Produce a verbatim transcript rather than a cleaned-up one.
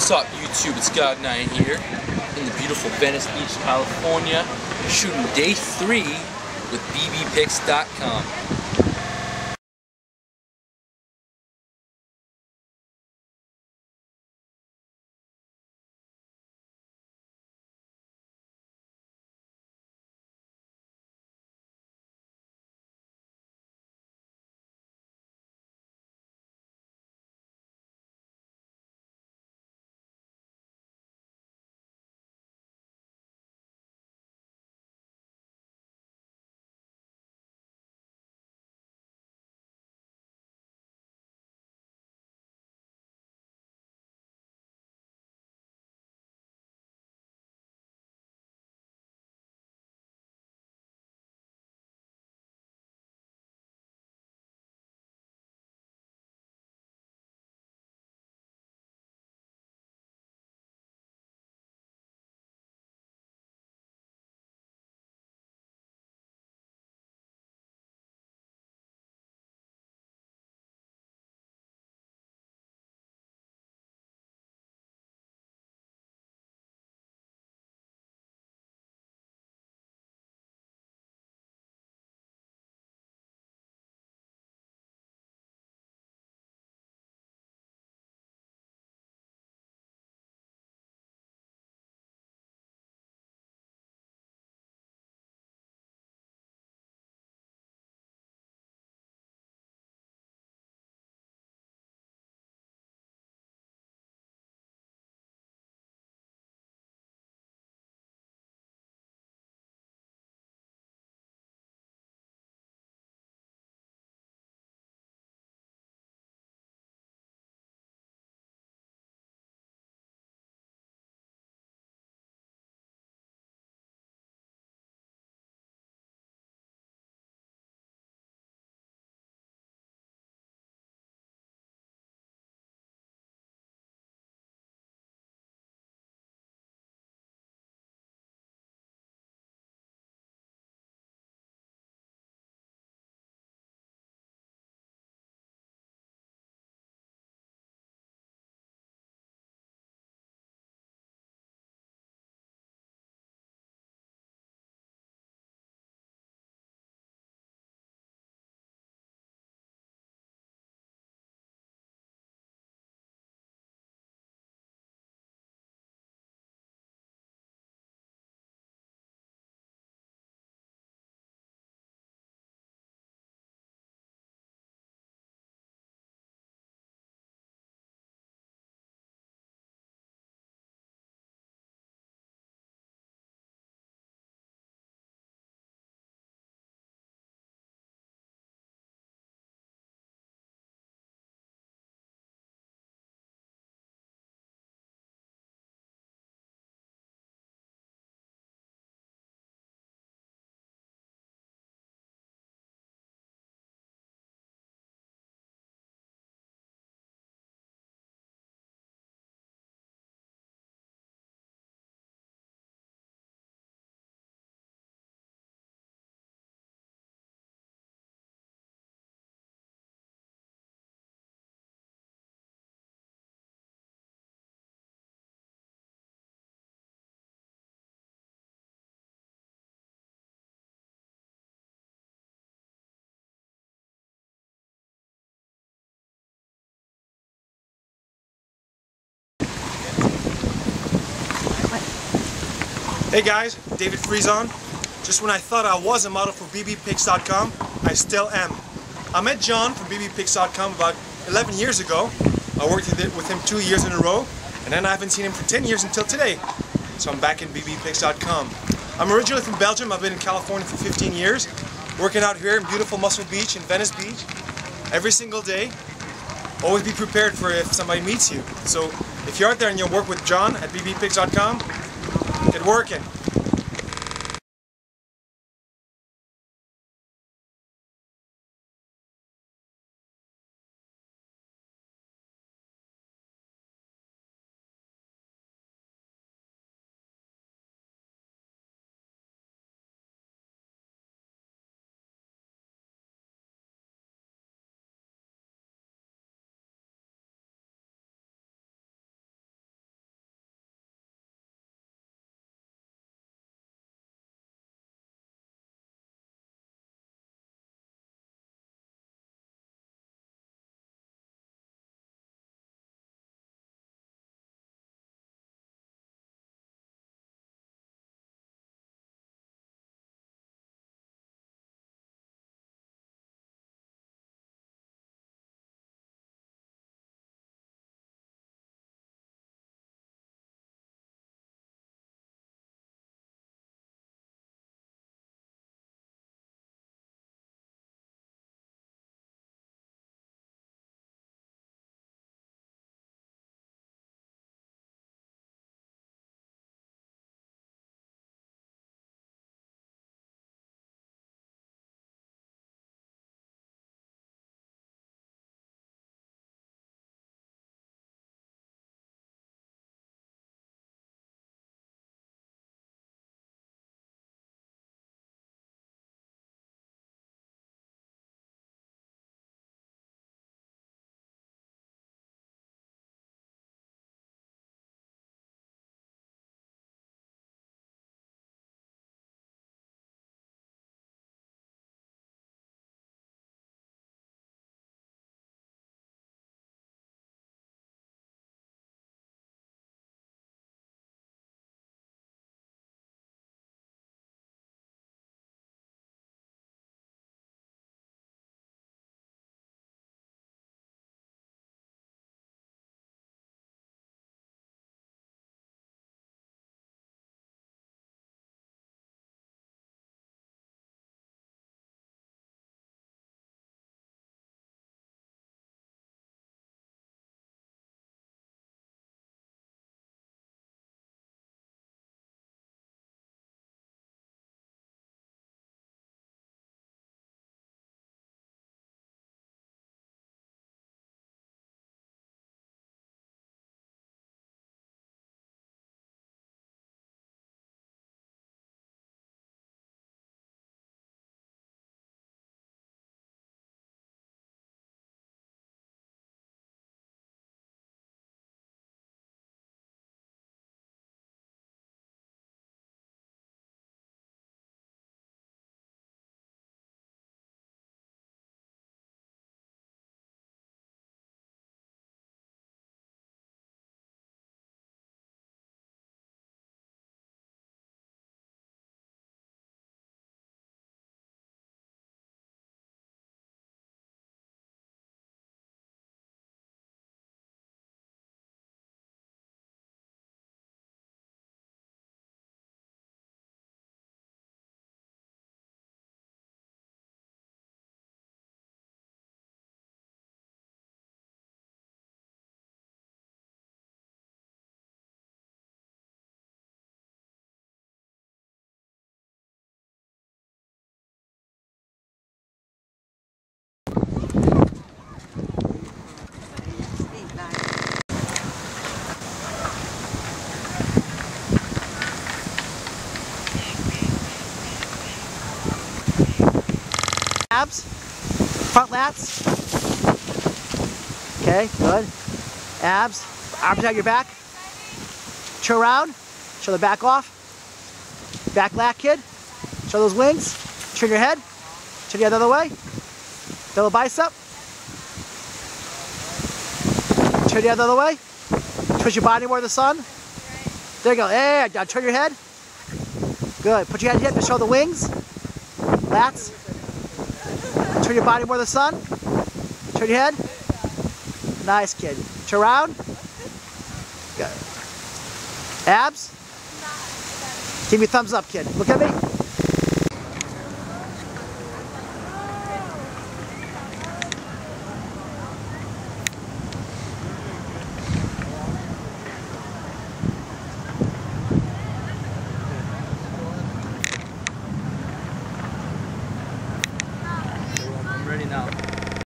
What's up, YouTube? It's God nine here in the beautiful Venice Beach, California, shooting day three with B B Pics dot com. Hey guys, David Friesen. Just when I thought I was a model for B B Pics dot com, I still am. I met John from B B Pics dot com about eleven years ago. I worked with him two years in a row, and then I haven't seen him for ten years until today. So I'm back in B B Pics dot com. I'm originally from Belgium. I've been in California for fifteen years, working out here in beautiful Muscle Beach in Venice Beach every single day. Always be prepared for if somebody meets you. So if you're out there and you'll work with John at B B Pics dot com, get working. abs. Front lats. Okay, good. Abs. Arms behind your back. Turn around. Show the back off. Back lat, kid. Show those wings. Turn your head. Turn your head the other way. Double bicep. Turn your head the other way. Twist your body more to the sun. There you go. Hey, now turn your head. Good. Put your head here to show the wings. Lats. Turn your body more to the sun. Turn your head. Nice, kid. Turn around. Good. Abs. Give me a thumbs up, kid. Look at me.